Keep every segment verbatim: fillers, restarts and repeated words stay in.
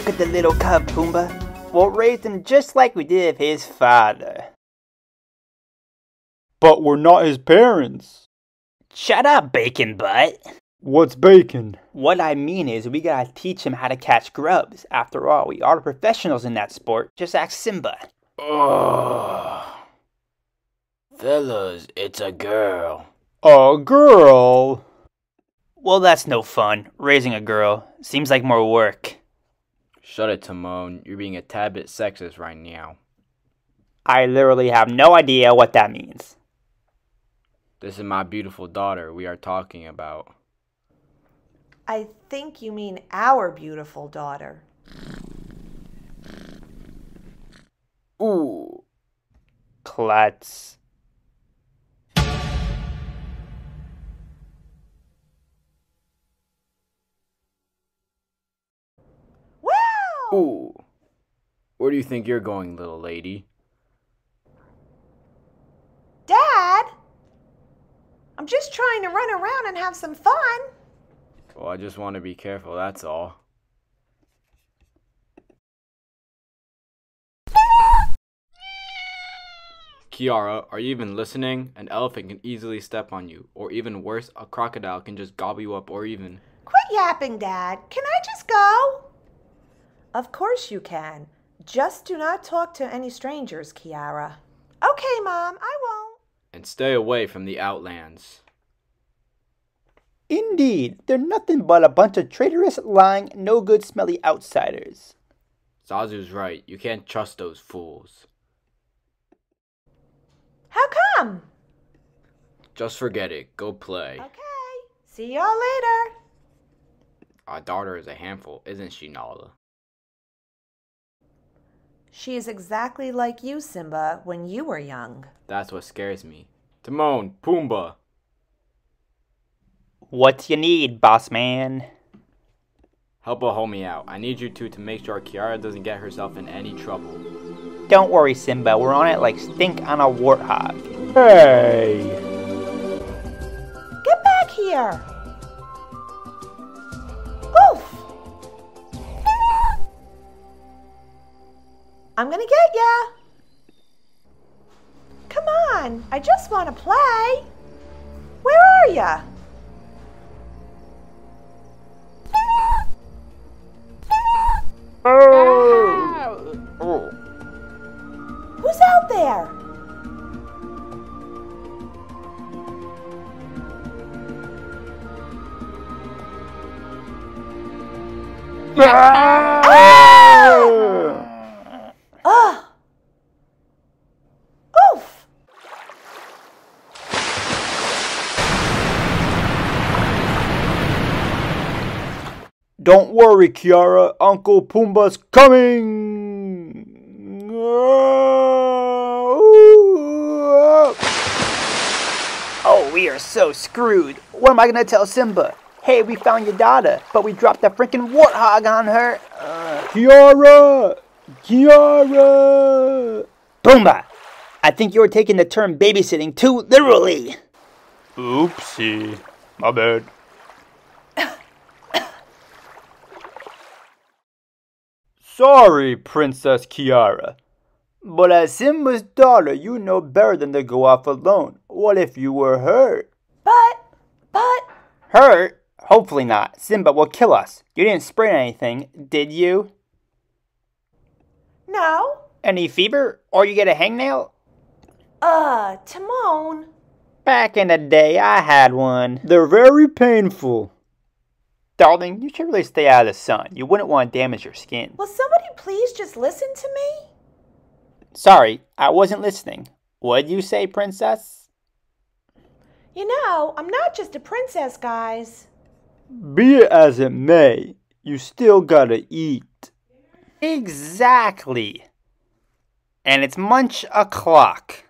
Look at the little cub, Pumbaa. We'll raise him just like we did his father. But we're not his parents. Shut up, bacon butt. What's bacon? What I mean is we gotta teach him how to catch grubs. After all, we are professionals in that sport. Just ask Simba. Oh. Fellas, it's a girl. A girl? Well, that's no fun. Raising a girl. Seems like more work. Shut it, Timon. You're being a tad bit sexist right now. I literally have no idea what that means. This is my beautiful daughter we are talking about. I think you mean our beautiful daughter. Ooh. Klutz. Ooh. Where do you think you're going, little lady? Dad? I'm just trying to run around and have some fun. Well, I just want to be careful, that's all. Kiara, are you even listening? An elephant can easily step on you. Or even worse, a crocodile can just gobble you up or even... Quit yapping, Dad. Can I just go? Of course you can. Just do not talk to any strangers, Kiara. Okay, Mom, I won't. And stay away from the Outlands. Indeed, they're nothing but a bunch of traitorous, lying, no-good, smelly outsiders. Zazu's right. You can't trust those fools. How come? Just forget it. Go play. Okay. See y'all later. Our daughter is a handful, isn't she, Nala? She is exactly like you, Simba, when you were young. That's what scares me. Timon, Pumbaa. What you need, boss man? Help a homie out. I need you two to make sure Kiara doesn't get herself in any trouble. Don't worry, Simba. We're on it like stink on a warthog. Hey! Get back here! Oof! I'm gonna get ya! Come on, I just want to play. Where are ya? Oh. Who's out there? Ugh! Oof! Don't worry, Kiara. Uncle Pumbaa's coming! Oh, we are so screwed. What am I gonna tell Simba? Hey, we found your daughter, but we dropped a freaking warthog on her. Uh. Kiara! Kiara! Pumbaa! I think you're taking the term babysitting too literally. Oopsie. My bad. Sorry, Princess Kiara. But as Simba's daughter, you know better than to go off alone. What if you were hurt? But, but... Hurt? Hopefully not. Simba will kill us. You didn't sprain anything, did you? No. Any fever? Or you get a hangnail? Uh, Timon. Back in the day, I had one. They're very painful. Darling, you should really stay out of the sun. You wouldn't want to damage your skin. Will somebody please just listen to me? Sorry, I wasn't listening. What'd you say, princess? You know, I'm not just a princess, guys. Be it as it may, you still gotta eat. Exactly. And it's munch o'clock.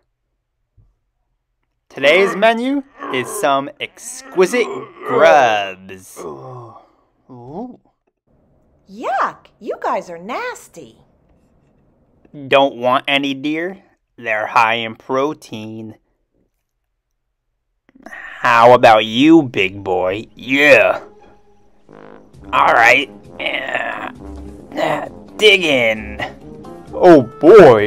Today's menu is some exquisite grubs. Ooh. Yuck, you guys are nasty. Don't want any, dear? They're high in protein. How about you, big boy? Yeah. Alright. Yeah. Ah, dig in. Oh boy.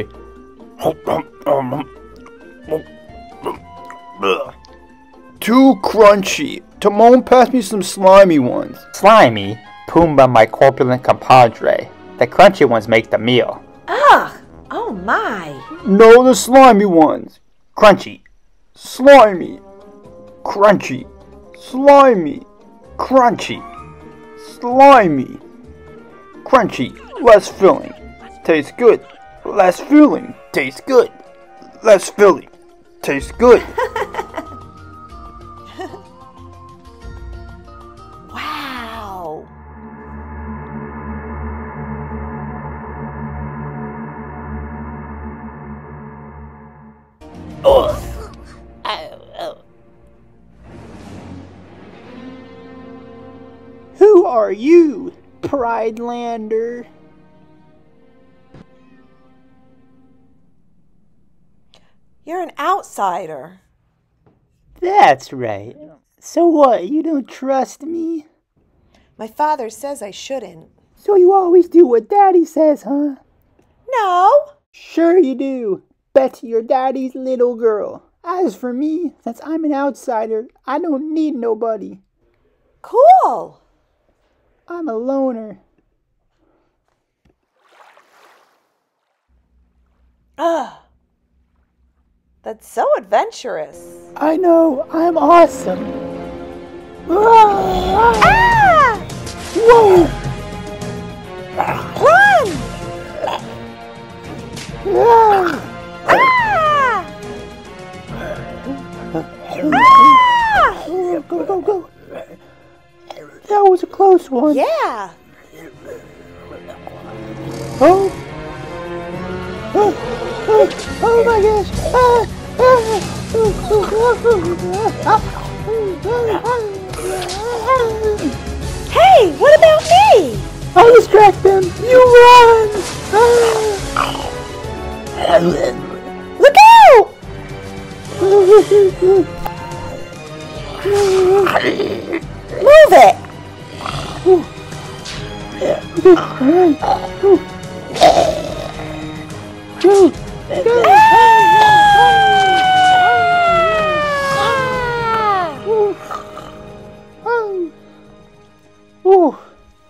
Too crunchy. Timon, pass me some slimy ones. Slimy? Pumbaa, my corpulent compadre. The crunchy ones make the meal. Ugh! Oh my! No, the slimy ones. Crunchy. Slimy. Crunchy. Slimy. Crunchy. Slimy. Crunchy. Less filling. Tastes good. Less filling. Tastes good. Less filling. Tastes good. Wow! Ugh. Ow, ow. Who are you, Pridelander? You're an outsider. That's right. So what, you don't trust me? My father says I shouldn't. So you always do what Daddy says, huh? No! Sure you do. Bet you're Daddy's little girl. As for me, since I'm an outsider, I don't need nobody. Cool! I'm a loner. Ugh. That's so adventurous. I know, I'm awesome. Ah! Ah! Whoa! Run! Ah! Ah! Ah! Go, go, go, go. That was a close one. Yeah. Oh. Oh, oh, oh my gosh. Ah, ah, oh, oh, ah. Hey, what about me? I'll distract them. You run. Ah. Look out! Move it! Go. Go. Oh.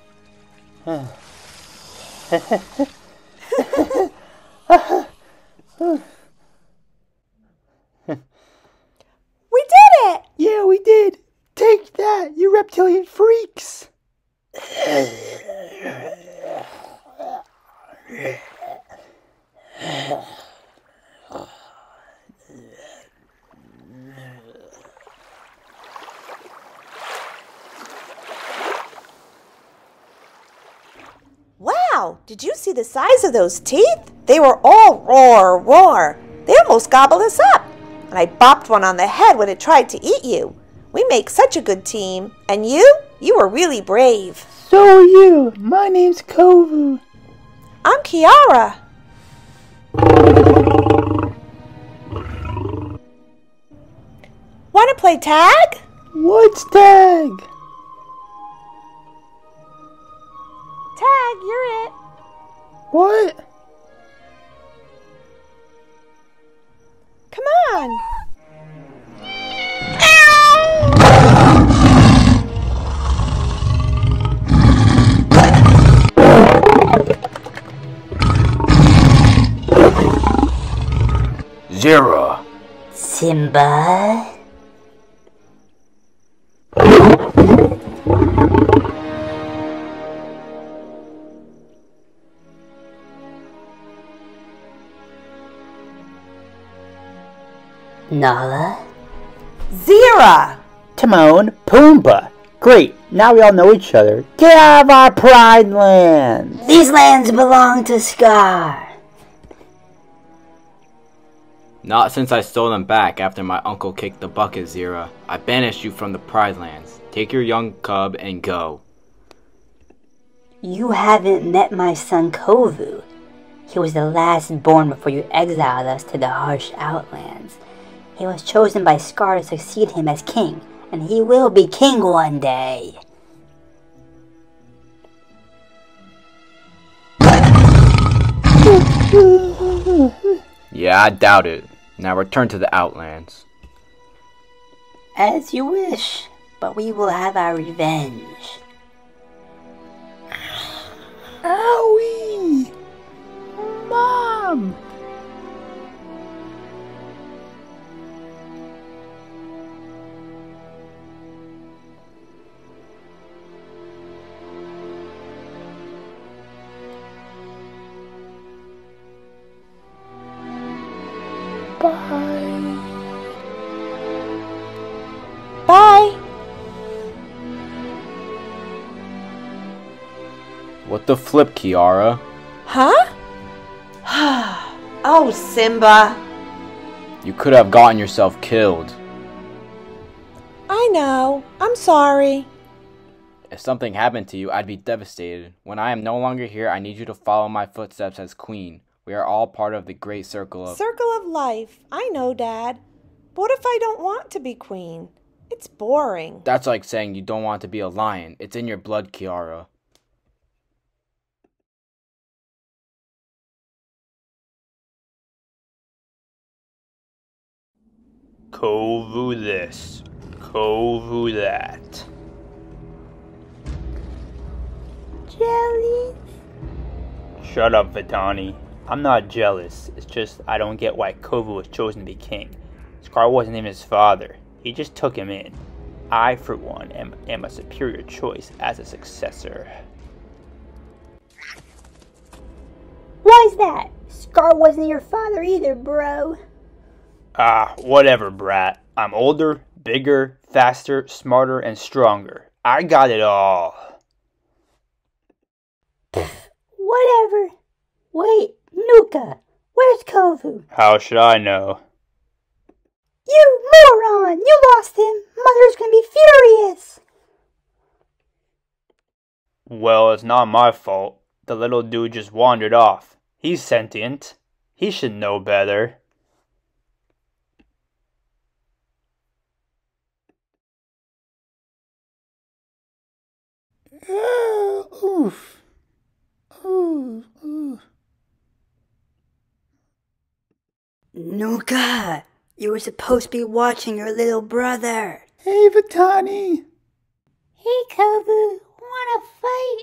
We did it! Yeah, we did. Take that, you reptilian freaks. Wow, did you see the size of those teeth? They were all roar, roar. They almost gobbled us up. And I bopped one on the head when it tried to eat you. We make such a good team. And you? You were really brave. So are you. My name's Kovu. I'm Kiara. Want to play tag? What's tag? Tag, you're it. What? Come on. Zero. Simba? Nala? Zira. Timon, Pumbaa. Great, now we all know each other. Get out of our pride land. These lands belong to Scar. Not since I stole them back after my uncle kicked the bucket, Zira. I banished you from the Pride Lands. Take your young cub and go. You haven't met my son Kovu. He was the last born before you exiled us to the harsh Outlands. He was chosen by Scar to succeed him as king, and he will be king one day. Yeah, I doubt it. Now return to the Outlands. As you wish, but we will have our revenge. Owie! Mom! Bye. Bye. What the flip, Kiara? Huh? Oh, Simba. You could have gotten yourself killed. I know. I'm sorry. If something happened to you, I'd be devastated. When I am no longer here, I need you to follow my footsteps as queen. We are all part of the great circle of... Circle of life. I know, Dad. But what if I don't want to be queen? It's boring. That's like saying you don't want to be a lion. It's in your blood, Kiara. Kovu this, Kovu that. Jelly? Shut up, Vitani. I'm not jealous. It's just I don't get why Kovu was chosen to be king. Scar wasn't even his father. He just took him in. I, for one, am, am a superior choice as a successor. Why's that? Scar wasn't your father either, bro. Ah, whatever, brat. I'm older, bigger, faster, smarter, and stronger. I got it all. Whatever. Wait, Nuka, where's Kovu? How should I know? You moron! You lost him! Mother's gonna be furious! Well, it's not my fault. The little dude just wandered off. He's sentient. He should know better. Uh, oof. Ooh, ooh. Nuka, you were supposed to be watching your little brother. Hey, Vitani. Hey, Kovu, wanna fight?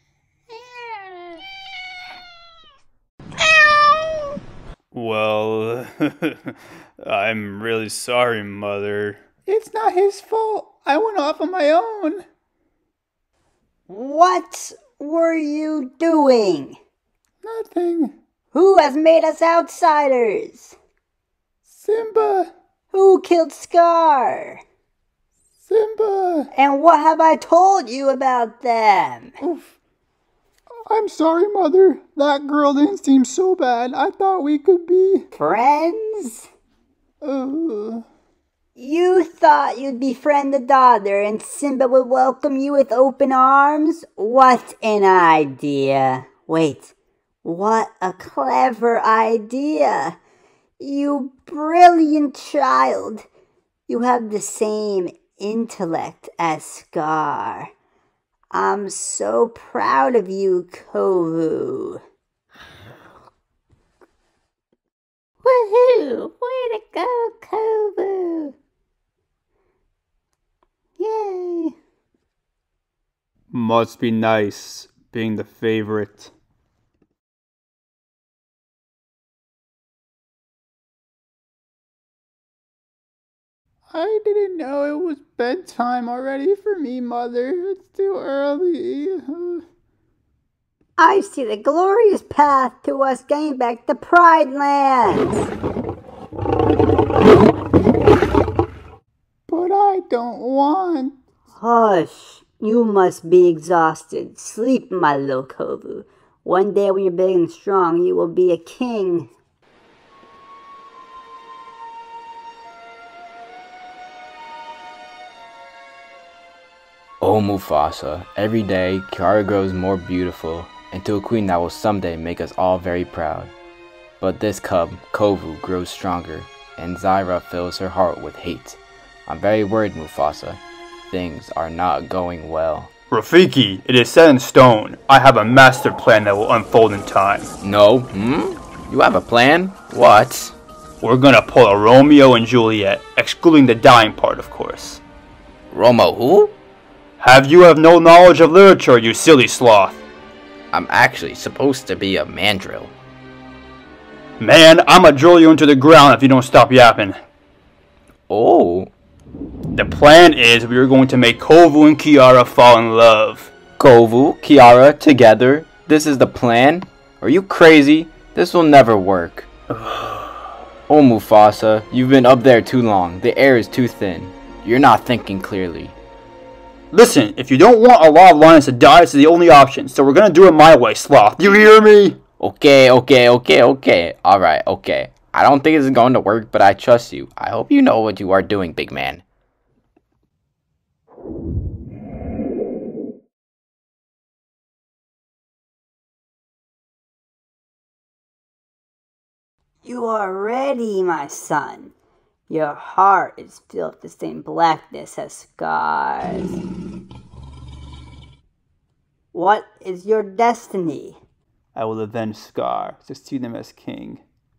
Well, I'm really sorry, Mother. It's not his fault. I went off on my own. What were you doing? Nothing. Who has made us outsiders? Simba. Who killed Scar? Simba. And what have I told you about them? Oof. I'm sorry, Mother. That girl didn't seem so bad. I thought we could be... Friends? Uh... You thought you'd befriend the daughter and Simba would welcome you with open arms? What an idea. Wait, what a clever idea. You brilliant child. You have the same intellect as Scar. I'm so proud of you, Kovu. Woohoo! Way to go, Kovu! Yay! Must be nice being the favorite. I didn't know it was bedtime already for me, Mother. It's too early. I see the glorious path to us getting back to Pride Lands. But I don't want. Hush. You must be exhausted. Sleep, my little Kovu. One day when you're big and strong, you will be a king. Oh, Mufasa, every day, Kiara grows more beautiful, into a queen that will someday make us all very proud. But this cub, Kovu, grows stronger, and Zyra fills her heart with hate. I'm very worried, Mufasa. Things are not going well. Rafiki, it is set in stone. I have a master plan that will unfold in time. No? Hmm? You have a plan? What? We're gonna pull a Romeo and Juliet, excluding the dying part, of course. Romo who? Have you have no knowledge of literature, you silly sloth? I'm actually supposed to be a mandrill. Man, I'ma drill you into the ground if you don't stop yapping. Oh. The plan is we are going to make Kovu and Kiara fall in love. Kovu, Kiara, together? This is the plan? Are you crazy? This will never work. Oh, Mufasa, you've been up there too long. The air is too thin. You're not thinking clearly. Listen, if you don't want a lot of lions to die, it's the only option. So we're gonna do it my way, sloth. You hear me? Okay, okay, okay, okay. Alright, okay. I don't think this is going to work, but I trust you. I hope you know what you are doing, big man. You are ready, my son. Your heart is filled with the same blackness as Scar's. What is your destiny? I will avenge Scar, succeed him as king.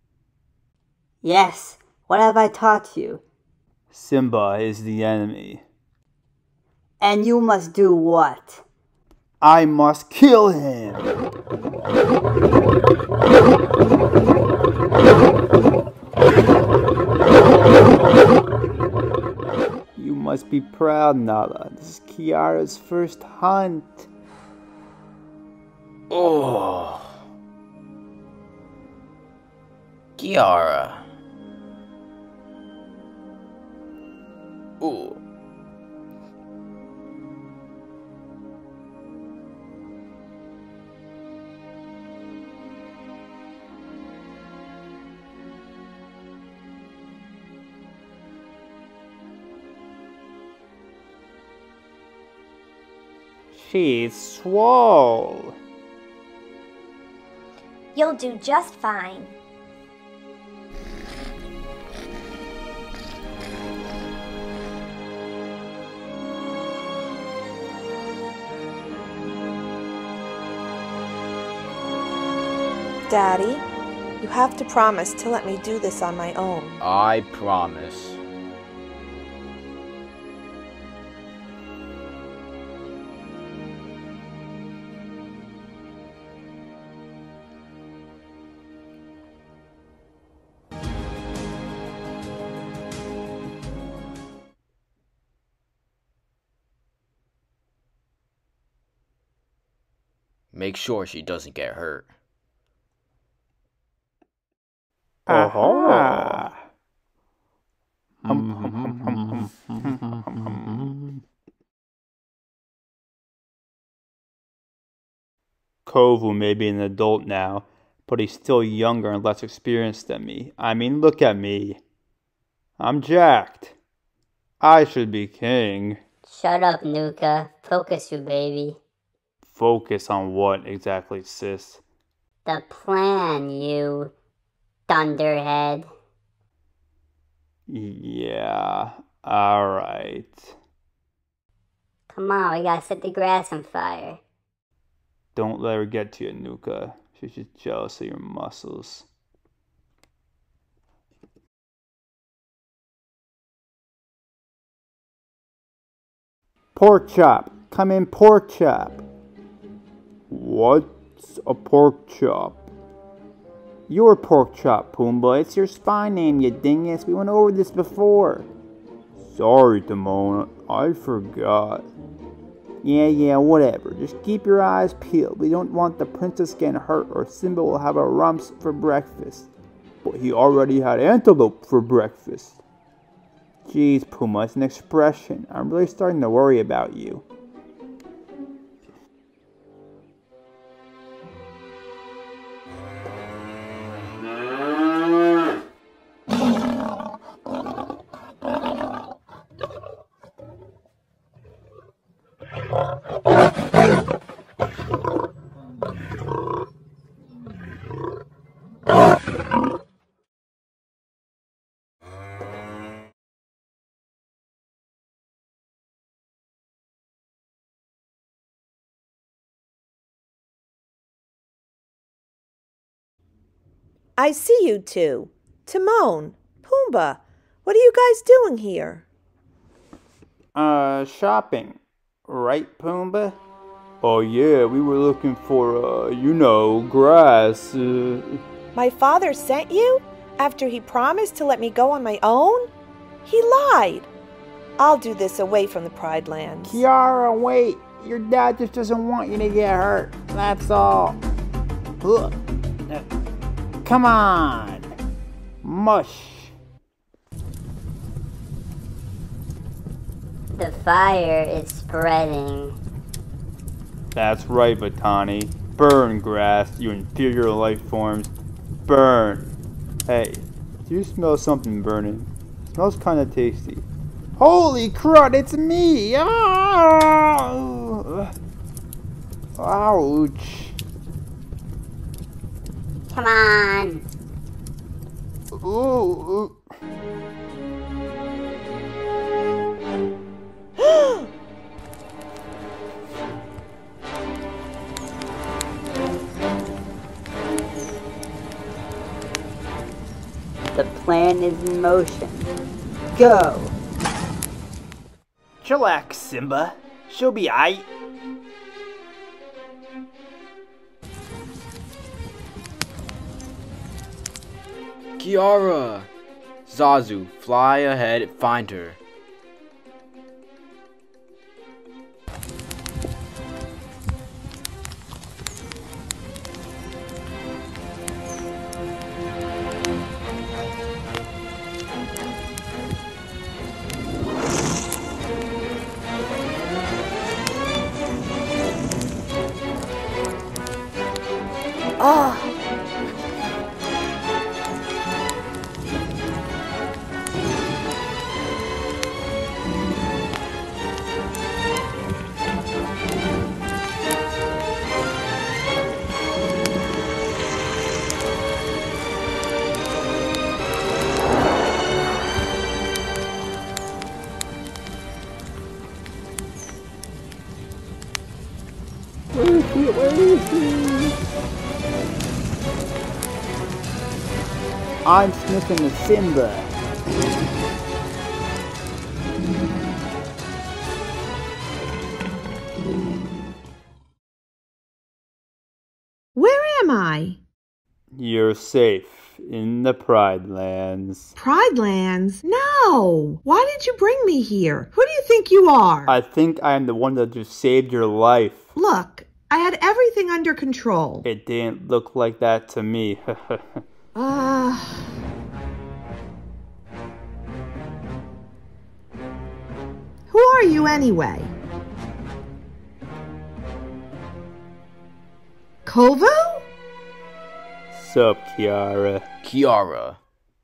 Yes, what have I taught you? Simba is the enemy. And you must do what? I must kill him! You must be proud, Nala. This is Kiara's first hunt. Oh. Kiara. Ooh. She's swole. You'll do just fine. Daddy, you have to promise to let me do this on my own. I promise. Make sure she doesn't get hurt. Aha! Kovu may be an adult now, but he's still younger and less experienced than me. I mean, look at me. I'm jacked. I should be king. Shut up, Nuka. Focus, you baby. Focus on what exactly, sis? The plan, you thunderhead. Yeah, alright. Come on, we gotta set the grass on fire. Don't let her get to you, Nuka. She's just jealous of your muscles. Pork chop! Come in, pork chop! What's a pork chop? Your pork chop, Pumbaa. It's your spy name, you dingus. We went over this before. Sorry, Timon. I forgot. Yeah, yeah, whatever. Just keep your eyes peeled. We don't want the princess getting hurt or Simba will have a rumps for breakfast. But he already had antelope for breakfast. Jeez, Pumbaa, it's an expression. I'm really starting to worry about you. I see you two. Timon, Pumbaa, what are you guys doing here? Uh, shopping. Right, Pumbaa? Oh yeah, we were looking for, uh, you know, grass. Uh... My father sent you? After he promised to let me go on my own? He lied. I'll do this away from the Pride Lands. Kiara, wait. Your dad just doesn't want you to get hurt. That's all. Ugh. Uh, come on. Mush. The fire is spreading. That's right, Vitani. Burn, grass, you inferior life forms. Burn. Hey, do you smell something burning? It smells kind of tasty. Holy crud, it's me! Ah! Ouch. Come on. Ooh, ooh. The plan is in motion. Go! Chillax, Simba. She'll be aight. Kiara! Zazu, fly ahead, find her. Ah! I'm sniffing a Simba. Where am I? You're safe in the Pride Lands. Pride Lands? No! Why did you bring me here? Who do you think you are? I think I am the one that just saved your life. Look, I had everything under control. It didn't look like that to me. Ah. Who are you anyway? Kovu? Sup, Kiara? Kiara.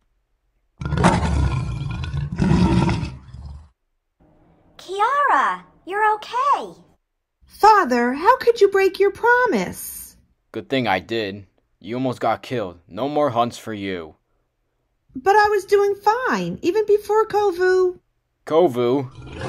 Kiara, you're okay. Father, how could you break your promise? Good thing I did. You almost got killed. No more hunts for you. But I was doing fine, even before Kovu. Kovu?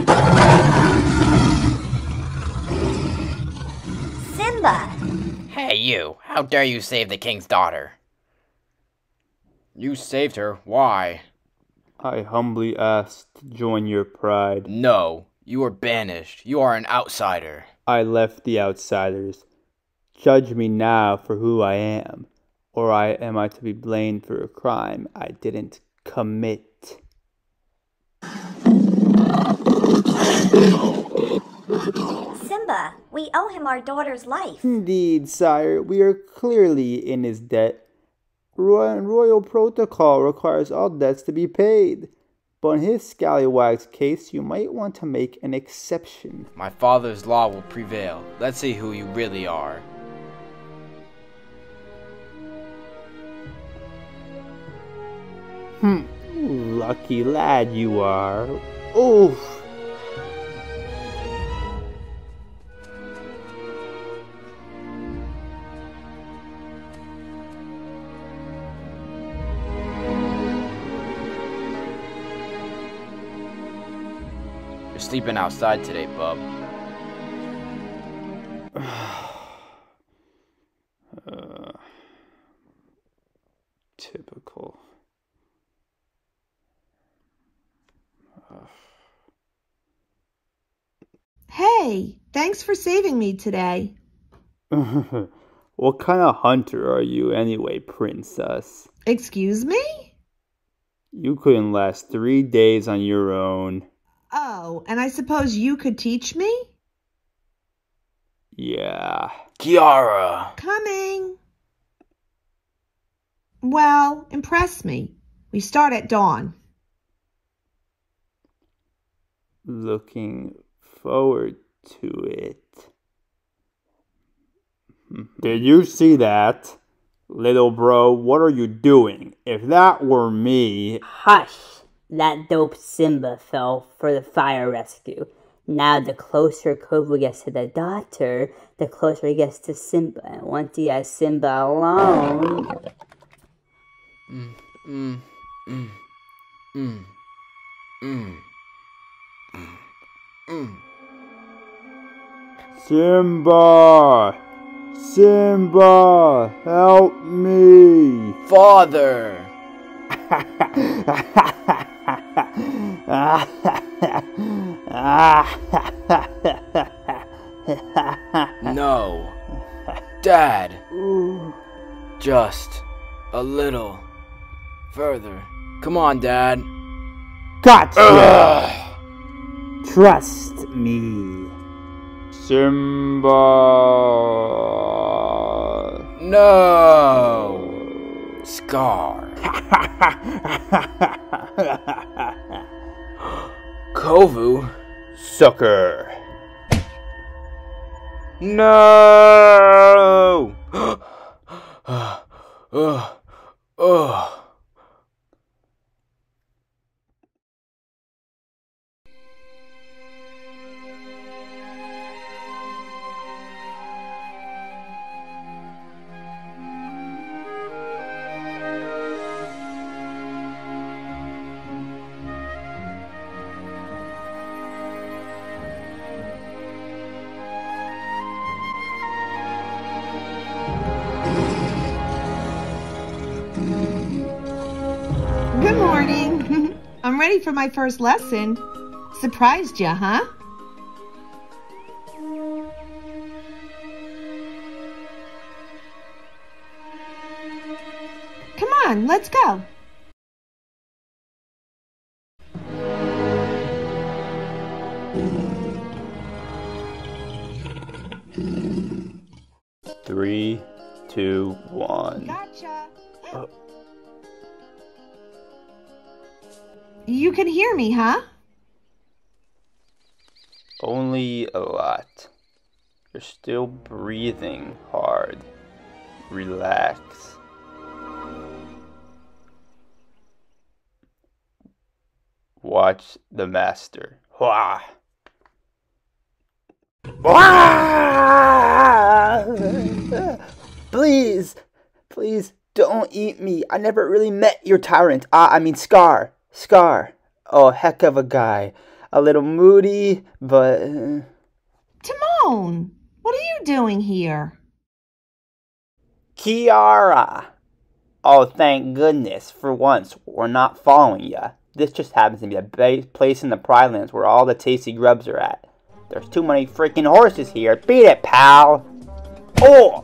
Simba! Hey you, how dare you save the king's daughter? You saved her, why? I humbly asked to join your pride. No, you are banished. You are an outsider. I left the outsiders. Judge me now for who I am, or I am I to be blamed for a crime I didn't commit. Simba, we owe him our daughter's life. Indeed, sire, we are clearly in his debt. Royal, royal protocol requires all debts to be paid. But in his scallywag's case, you might want to make an exception. My father's law will prevail. Let's see who you really are. Hmm, lucky lad you are. Oof. You're sleeping outside today, bub. uh, Hey, thanks for saving me today. What kind of hunter are you anyway, princess? Excuse me? You couldn't last three days on your own. Oh, and I suppose you could teach me? Yeah. Kiara! Coming. Well, impress me. We start at dawn. Looking forward to it. Did you see that? Little bro, what are you doing? If that were me... Hush! That dope Simba fell for the fire rescue. Now the closer Kovu gets to the daughter, the closer he gets to Simba. And once he has Simba alone... Mm, mm, mm, mm, mm, mm, mm. Simba! Simba! Help me! Father! No. Dad. Just a little further. Come on, Dad. Gotcha! Ugh. Trust me. Simba! No! Scar. Kovu? Sucker. No! Ugh. Ugh. Ugh. Good morning. I'm ready for my first lesson. Surprised ya, huh? Come on, let's go. Three, two, one. Gotcha. Uh. You can hear me, huh? Only a lot. You're still breathing hard. Relax. Watch the master. Hua! Please, please don't eat me. I never really met your tyrant. Ah, I mean Scar. Scar. Oh, heck of a guy. A little moody, but... Uh... Timon, what are you doing here? Kiara! Oh, thank goodness. For once, we're not following ya. This just happens to be a ba- place in the Pride Lands where all the tasty grubs are at. There's too many freaking horses here. Beat it, pal! Oh!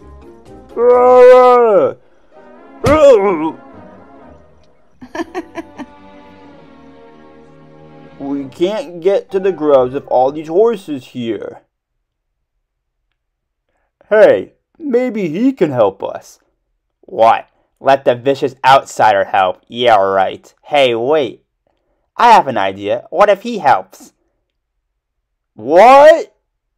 We can't get to the grubs with all these horses here. Hey, maybe he can help us. What? Let the vicious outsider help? Yeah, right. Hey, wait. I have an idea. What if he helps? What?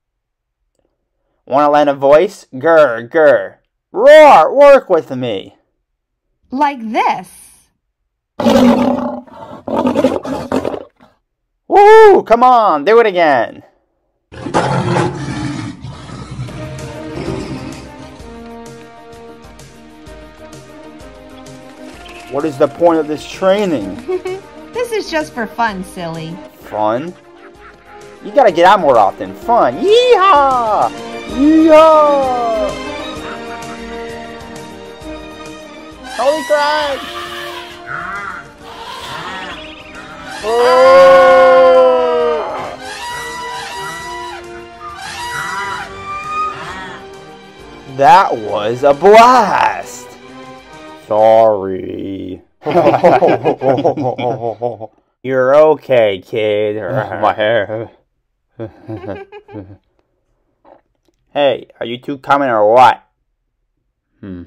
Wanna lend a voice? Grr, grr. Roar, work with me. Like this. Woo! Come on, do it again. What is the point of this training? This is just for fun, silly. Fun? You gotta get out more often. Fun. Yeehaw! Yeehaw! Holy crap! Oh! That was a blast! Sorry. You're okay, kid. My hair. Hey, are you two coming or what? Hmm.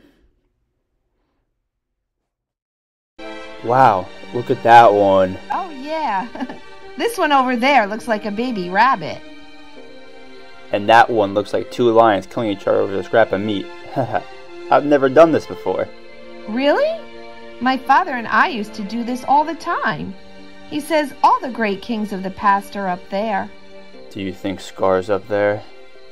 Wow, look at that one. Oh, yeah. This one over there looks like a baby rabbit. And that one looks like two lions killing each other over a scrap of meat. I've never done this before. Really? My father and I used to do this all the time. He says all the great kings of the past are up there. Do you think Scar's up there?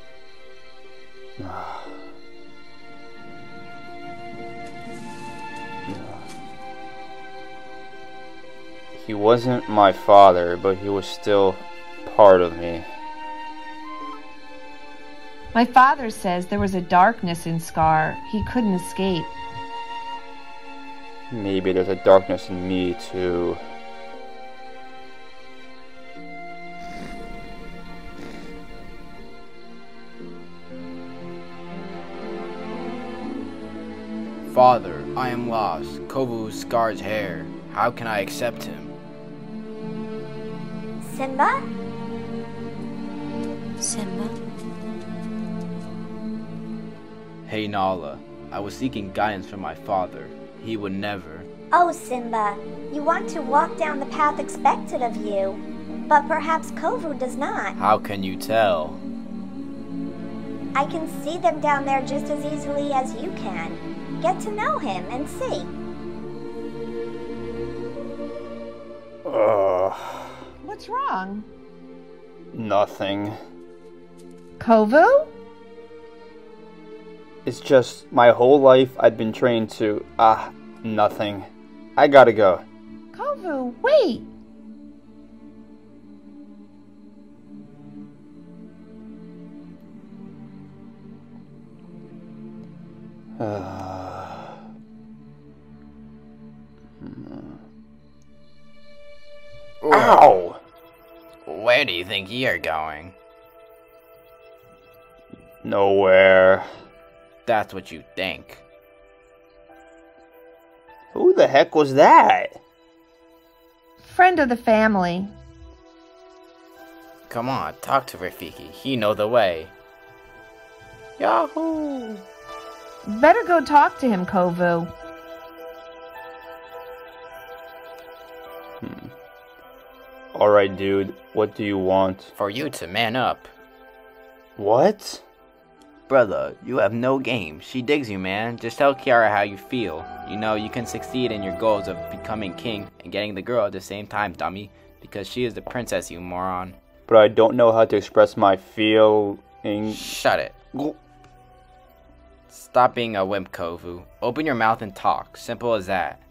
He wasn't my father, but he was still part of me. My father says there was a darkness in Scar he couldn't escape. Maybe there's a darkness in me, too. Father, I am lost. Kovu Scar's hair. How can I accept him? Simba? Simba? Hey Nala, I was seeking guidance from my father. He would never. Oh, Simba, you want to walk down the path expected of you, but perhaps Kovu does not. How can you tell? I can see them down there just as easily as you can. Get to know him and see. Ugh. What's wrong? Nothing. Kovu? It's just my whole life I've been trained to, ah, nothing. I gotta go. Kovu, wait! Ow! Where do you think you're going? Nowhere. That's what you think. Who the heck was that? Friend of the family. Come on, talk to Rafiki. He know the way. Yahoo! Better go talk to him, Kovu. Hmm. Alright, dude. What do you want? For you to man up. What? Brother, you have no game. She digs you, man. Just tell Kiara how you feel. You know, you can succeed in your goals of becoming king and getting the girl at the same time, dummy. Because she is the princess, you moron. But I don't know how to express my feelings. Shut it. Stop being a wimp, Kovu. Open your mouth and talk. Simple as that.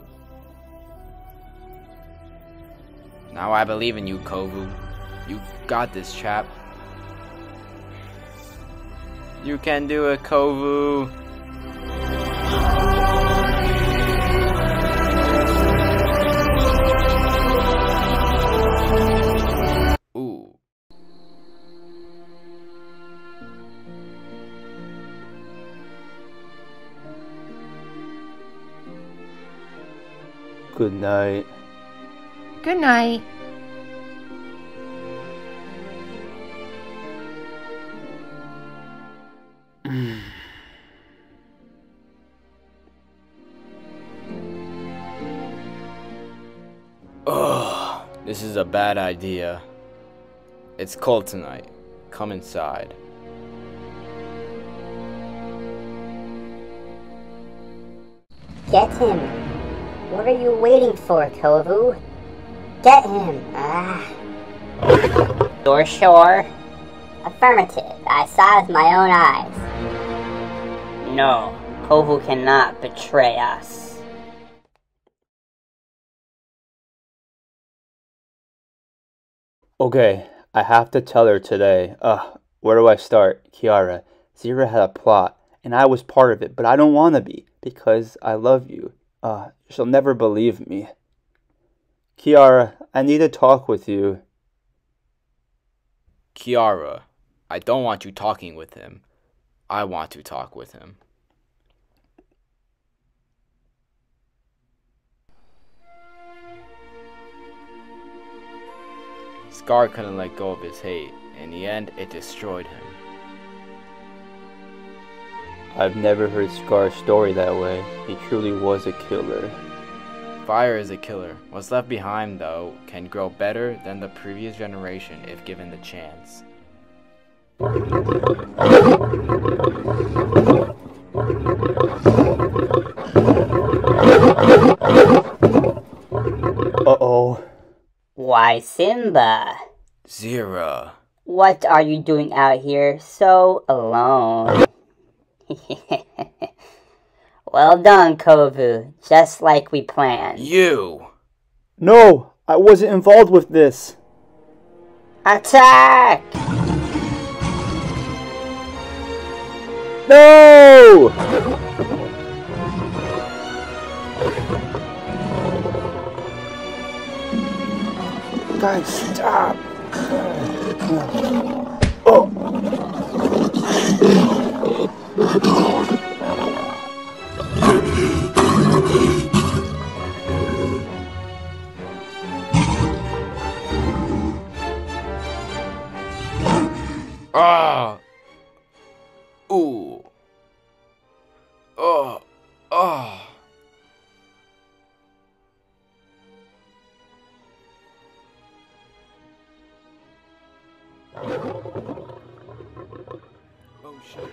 Now I believe in you, Kovu. You got this, chap. You can do it, Kovu. Ooh. Good night. Good night. Ugh, this is a bad idea. It's cold tonight. Come inside. Get him. What are you waiting for, Kovu? Get him. Ah. You're sure? Affirmative. I saw with my own eyes. No, Kovu cannot betray us. Okay, I have to tell her today. Ugh, where do I start? Kiara, Zira had a plot, and I was part of it, but I don't want to be, because I love you. Uh, she'll never believe me. Kiara, I need to talk with you. Kiara, I don't want you talking with him. I want to talk with him. Scar couldn't let go of his hate. In the end, it destroyed him. I've never heard Scar's story that way. He truly was a killer. Fire is a killer. What's left behind, though, can grow better than the previous generation if given the chance. Uh-oh. Why, Simba? Zira. What are you doing out here so alone? Well done, Kovu. Just like we planned. You! No, I wasn't involved with this. Attack! No! Guys, stop! Oh! Ah! Ooh! Oh! Oh! Oh shit.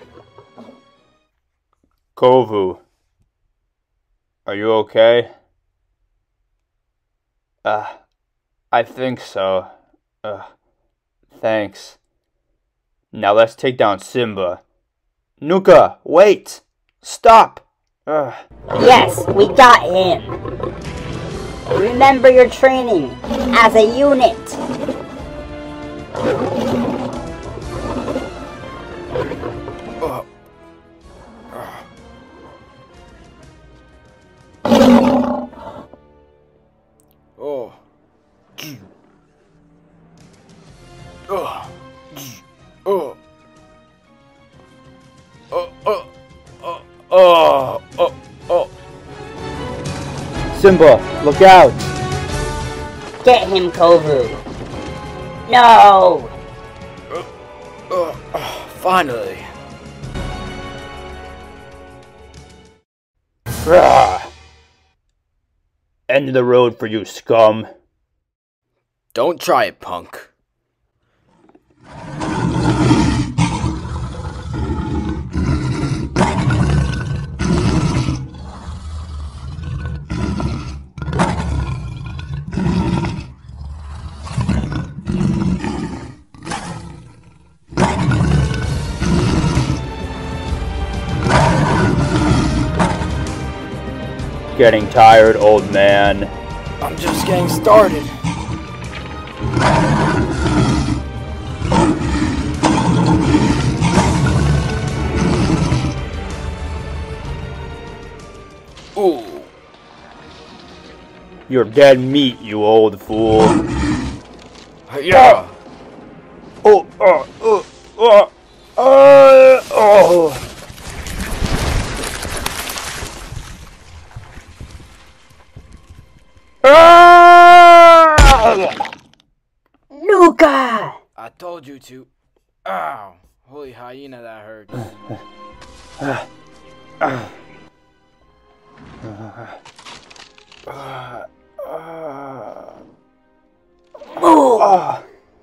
Kovu. Are you okay? Uh, I think so. Uh, thanks. Now let's take down Simba. Nuka, wait! Stop! Ugh. Yes, we got him. Remember your training as a unit. Oh. Oh. Oh. Oh. Oh. Oh. Oh. Oh. Oh. Oh. Simba, look out! Get him, Kovu. No! Oh. Oh. Oh. Finally. Ah. End of the road for you, scum. Don't try it, punk. Getting tired, old man. I'm just getting started. Ooh. You're dead meat, you old fool. Yeah. Oh, oh, oh, oh, oh, oh. Nuka! I told you to. Ow. Holy hyena, that hurt. Move! Ah.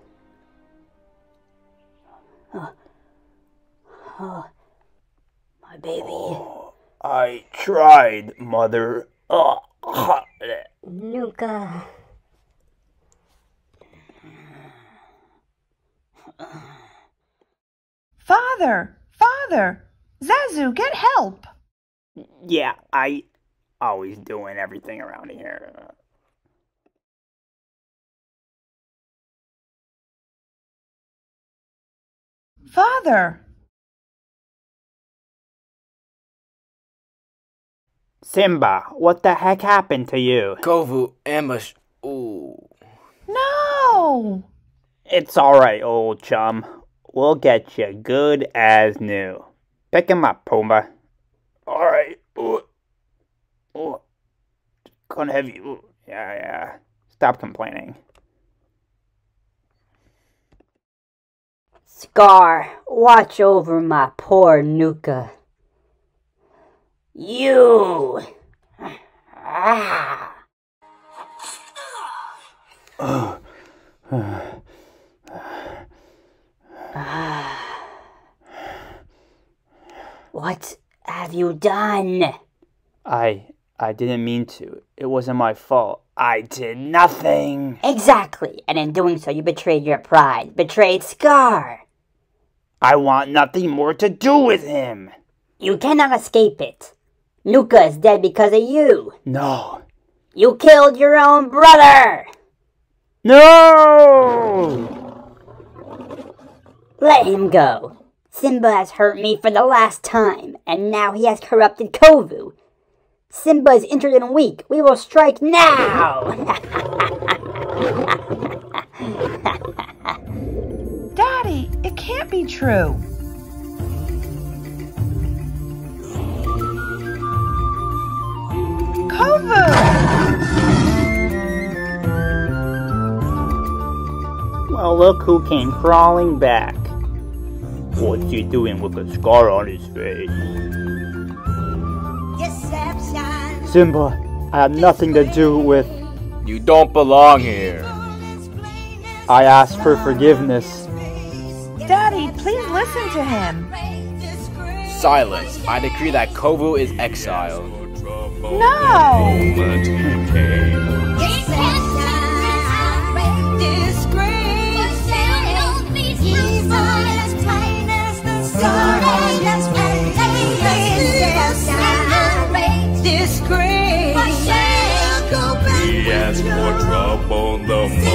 Oh, my baby. Oh, I tried, mother. Oh. Nuka. Father! Father! Zazu, get help! Yeah, I always doing everything around here. Father! Simba, what the heck happened to you? Kovu, ambush. Ooh. No! It's alright, old chum. We'll get you good as new. Pick him up, Pumbaa. Alright. Ooh. Ooh. Kinda heavy. Ooh. Yeah, yeah. Stop complaining. Scar, watch over my poor Nuka. You! Ah. What have you done? I... I didn't mean to. It wasn't my fault. I did nothing. Exactly, and in doing so you betrayed your pride, betrayed Scar. I want nothing more to do with him. You cannot escape it. Nuka is dead because of you. No. You killed your own brother. No! Let him go. Simba has hurt me for the last time, and now he has corrupted Kovu. Simba is injured and weak. We will strike now! Daddy, it can't be true. Kovu! Well, look who came crawling back. What's he doing with a scar on his face? Simba, I had nothing to do with... You don't belong here. I asked for forgiveness. Daddy, please listen to him. Silence. I decree that Kovu is exiled. No! He has more trouble the moment.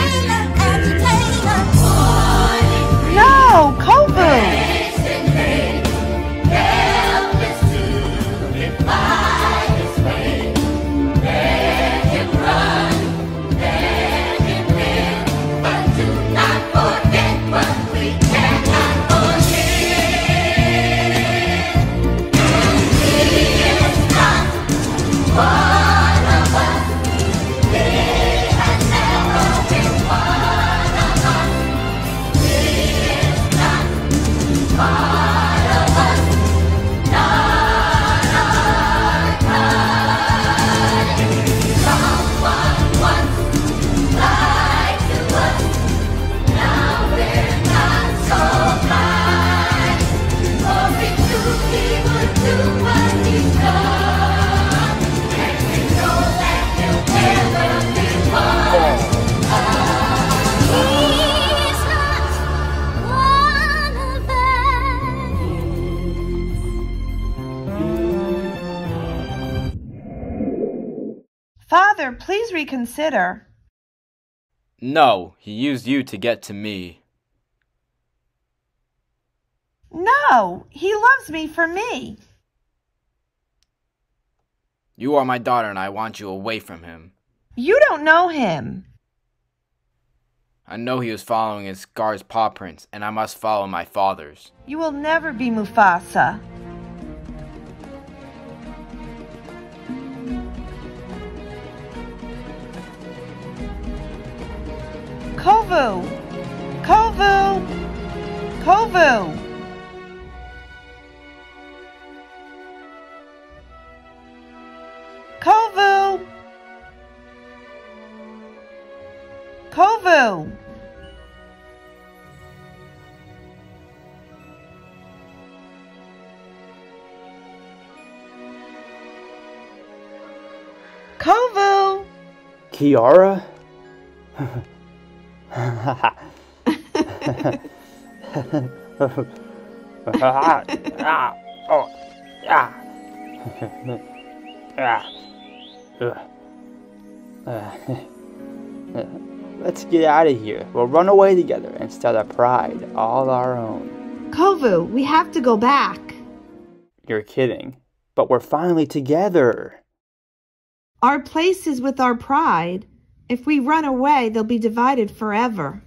No, Kovu! Father, please reconsider. No, he used you to get to me. No, he loves me for me. You are my daughter and I want you away from him. You don't know him. I know he was following his Scar's paw prints, and I must follow my father's. You will never be Mufasa. Kovu! Kovu! Kovu! Kovu! Kovu! Kovu! Kiara? Oh, yeah. Yeah. Let's get out of here. We'll run away together and start a pride all our own. Kovu, we have to go back. You're kidding. But we're finally together. Our place is with our pride. If we run away, they'll be divided forever.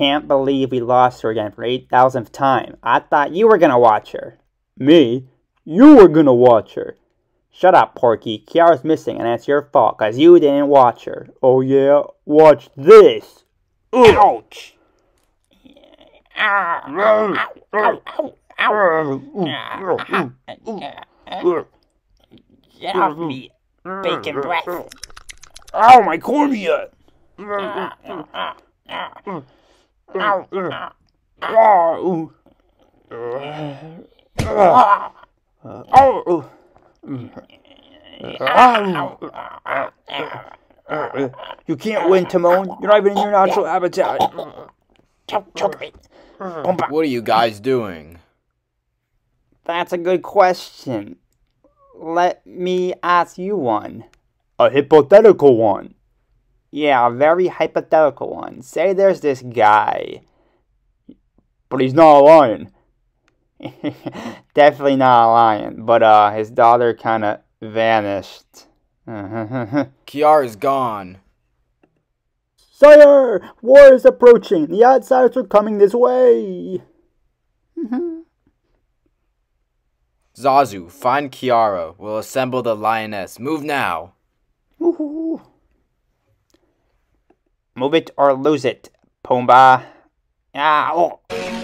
can't believe we lost her again for eight thousandth time. I thought you were gonna watch her. Me? You were gonna watch her. Shut up, Porky. Kiara's missing, and it's your fault, because you didn't watch her. Oh yeah? Watch this! Ouch! Get off me, bacon breath. Ow, my cornea! You can't win, Timon. You're not even in your natural habitat. What are you guys doing? That's a good question. Let me ask you one. A hypothetical one. Yeah, a very hypothetical one. Say there's this guy. But he's not a lion. Definitely not a lion. But uh, his daughter kind of vanished. Kiara's gone. Sire! War is approaching. The outsiders are coming this way. Zazu, find Kiara. We'll assemble the lioness. Move now. Move it or lose it, Pumbaa. Ah, oh.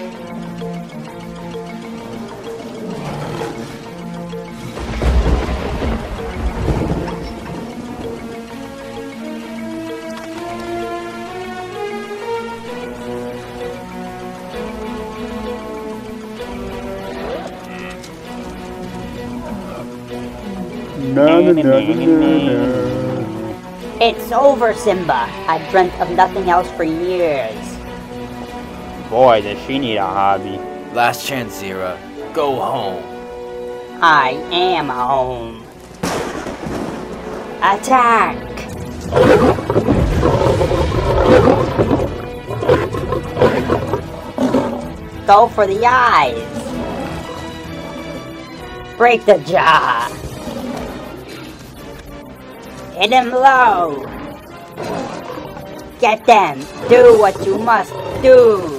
Na, na, na, na, na. It's over, Simba. I've dreamt of nothing else for years. Boy, does she need a hobby. Last chance, Zira. Go home. I am home. Attack! Go for the eyes. Break the jaw. Hit him low. Get them. Do what you must do.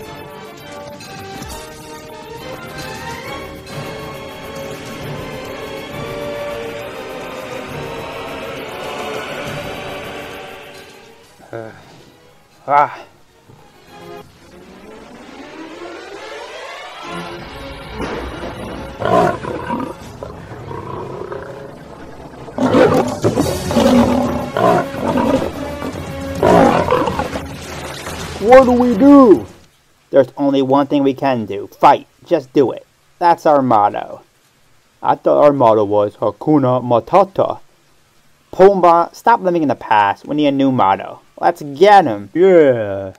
Uh, ah. What do we do? There's only one thing we can do. Fight. Just do it. That's our motto. I thought our motto was Hakuna Matata. Pumbaa, stop living in the past. We need a new motto. Let's get him. Yeah.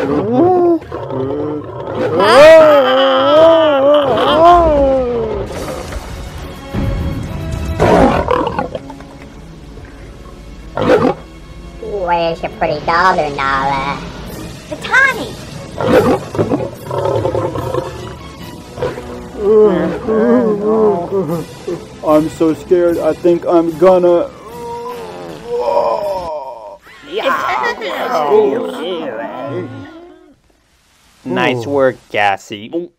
Where's your pretty daughter, Nala? Vitani! I'm so scared. I think I'm gonna. Nice work, Gassy.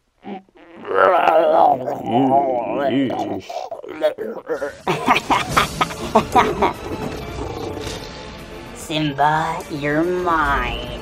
Simba, you're mine.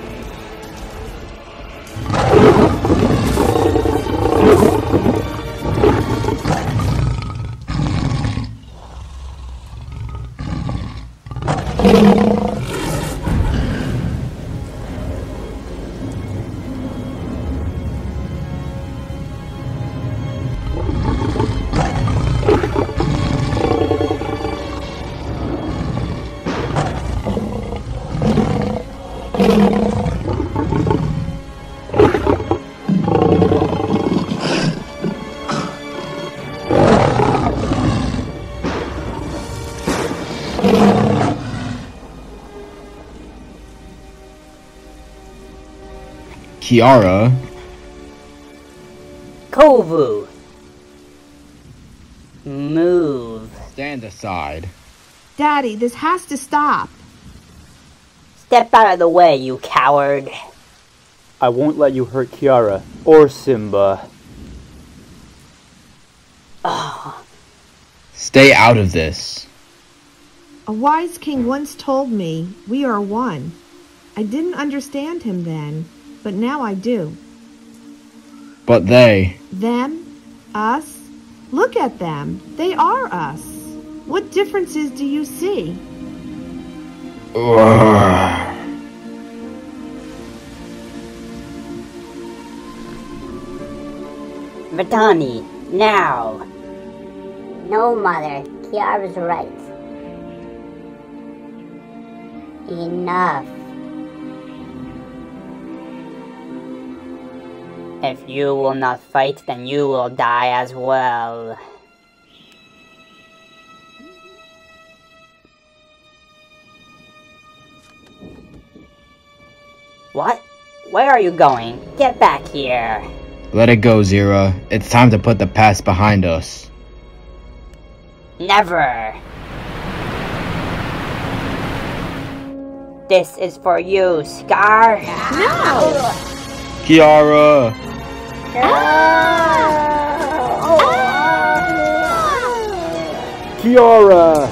Kiara? Kovu! Move. Stand aside. Daddy, this has to stop. Step out of the way, you coward. I won't let you hurt Kiara or Simba. Oh. Stay out of this. A wise king once told me we are one. I didn't understand him then, but now I do. But they... Them? Us? Look at them. They are us. What differences do you see? Batani, now! No, Mother. Kiara's right. Enough. If you will not fight, then you will die as well. What? Where are you going? Get back here. Let it go, Zira. It's time to put the past behind us. Never. This is for you, Scar. No! Kiara! Kiara!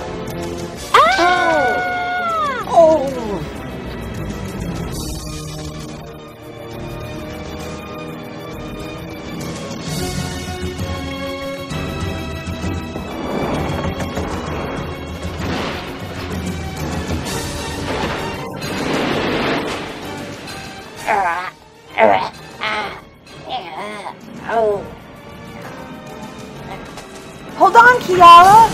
Hold on, Kiara!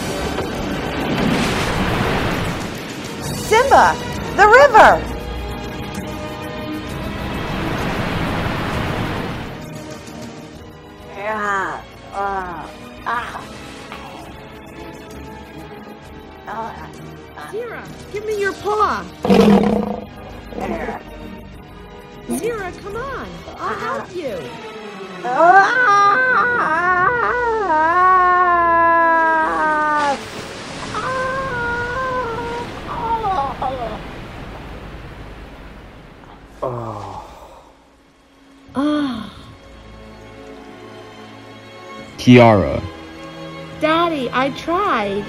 Simba! The river! Zira, give me your paw. Zira, come on. I'll help you. Kiara. Daddy, I tried.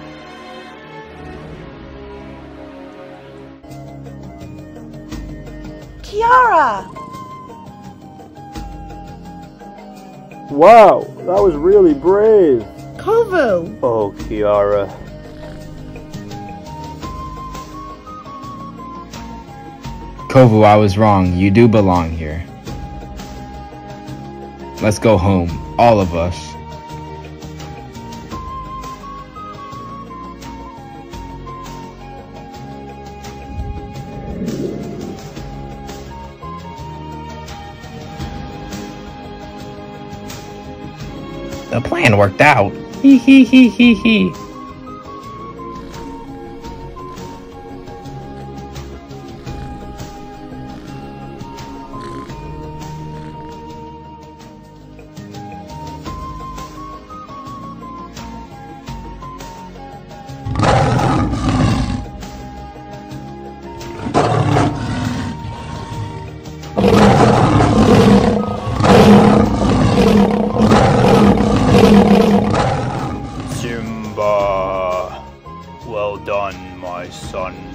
Kiara! Wow, that was really brave. Kovu. Oh, Kiara. Kovu, I was wrong. You do belong here. Let's go home, all of us. The plan worked out. Hee hee hee hee hee. Simba, well done, my son.